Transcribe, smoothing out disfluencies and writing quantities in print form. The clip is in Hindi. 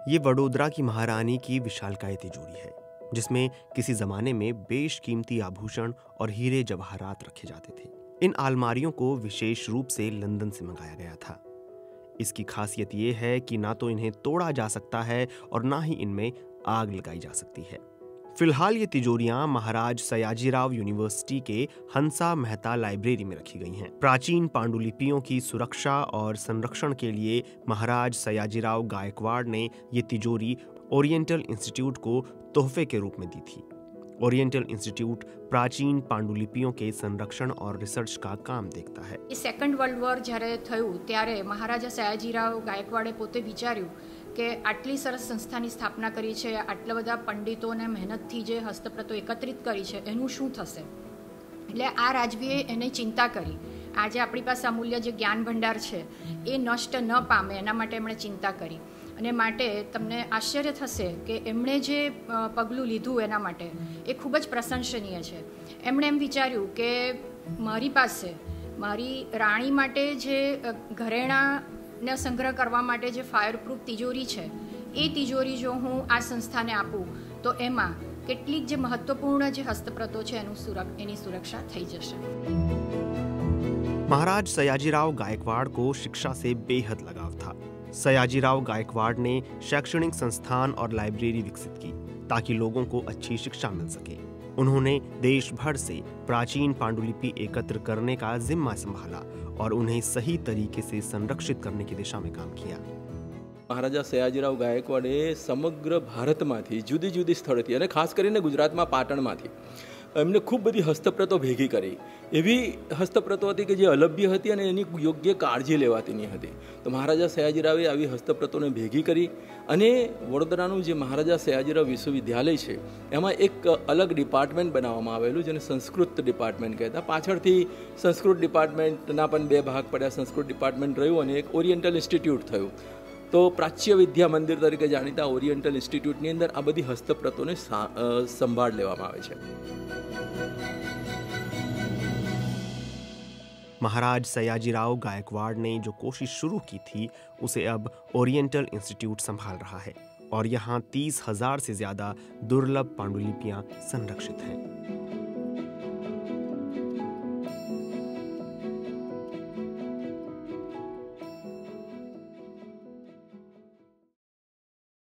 ये वडोदरा की महारानी की विशालकाय तिजोरी है, जिसमें किसी जमाने में बेशकीमती आभूषण और हीरे जवाहरात रखे जाते थे। इन अलमारियों को विशेष रूप से लंदन से मंगाया गया था। इसकी खासियत ये है कि ना तो इन्हें तोड़ा जा सकता है और ना ही इनमें आग लगाई जा सकती है। फिलहाल ये तिजोरियां महाराज सयाजीराव यूनिवर्सिटी के हंसा मेहता लाइब्रेरी में रखी गई हैं। प्राचीन पांडुलिपियों की सुरक्षा और संरक्षण के लिए महाराज सयाजीराव गायकवाड़ ने ये तिजोरी ओरिएंटल इंस्टीट्यूट को तोहफे के रूप में दी थी। ओरिएंटल इंस्टीट्यूट प्राचीन पांडुलिपियों के संरक्षण और रिसर्च का काम देखता है। सेकंड वर्ल्ड वॉर જ્યારે થયું ત્યારે મહારાજા સયાજીરાવ ગાયકવાડે પોતે વિચાર્યું કે આટલી સરસ સંસ્થાની સ્થાપના કરી છે, આટલા બધા પંડિતોને મહેનતથી જે હસ્તપ્રતો એકત્રિત કરી છે એનું શું થશે, એટલે આ રાજવીએ એને ચિંતા કરી। આજે આપણી પાસે અમૂલ્ય જે જ્ઞાન ભંડાર છે એ નષ્ટ ન પામે એના માટે એમણે ચિંતા કરી અને માટે તમને આશ્ચર્ય થશે કે એમણે જે પગલું લીધું એના માટે એ ખૂબ જ પ્રશંસનીય છે। એમણે એમ વિચાર્યું કે મારી પાસે મારી રાણી માટે જે ઘરેણાને સંગ્રહ કરવા માટે જે ફાયરપ્રૂફ તિજોરી છે એ તિજોરી જો હું આ સંસ્થાને આપું તો એમાં કેટલીક જે મહત્વપૂર્ણ જે હસ્તપ્રતો છે એની સુરક્ષા થઈ જશે। महाराज सयाजीराव गायकवाड़ को शिक्षा से बेहद लगाव था। सयाजीराव गायकवाड़ ने शैक्षणिक संस्थान और लाइब्रेरी विकसित की ताकि लोगों को अच्छी शिक्षा मिल सके। उन्होंने देश भर से प्राचीन पांडुलिपि एकत्र करने का जिम्मा संभाला और उन्हें सही तरीके से संरक्षित करने की दिशा में काम किया। महाराजा सयाजीराव गायकवाड़े समग्र भारतमांथी जुदी जुदी स्थळेथी अने खास करीने गुजरातमां पाटणमांथी एमने खूब बधी हस्तप्रतो भेगी करी। एवी हस्तप्रतो हती के जे अलभ्य हती अने एनी योग्य काळजी लेवाती नहीं हती। तो महाराजा सयाजीरावे आवी हस्तप्रतोने भेगी करी अने वडोदरानुं जे महाराजा सयाजीराव विश्वविद्यालय छे एमां एक अलग डिपार्टमेंट बनाववामां आवेलुं जेने संस्कृत डिपार्टमेंट कहेता। पाछळथी संस्कृत डिपार्टमेंटना पण बे भाग पड्या। संस्कृत डिपार्टमेंट रह्युं अने एक ओरिएंटल इंस्टीट्यूट थयुं। तो प्राच्य विद्या मंदिर तरीके जाणीता ओरिएंटल इंस्टीट्यूटनी अंदर आ बधी हस्तप्रतोने संभाळ लेवामां आवे छे। महाराज सयाजीराव गायकवाड़ ने जो कोशिश शुरू की थी उसे अब ओरिएंटल इंस्टीट्यूट संभाल रहा है और यहाँ 30,000 से ज्यादा दुर्लभ पांडुलिपियां संरक्षित हैं।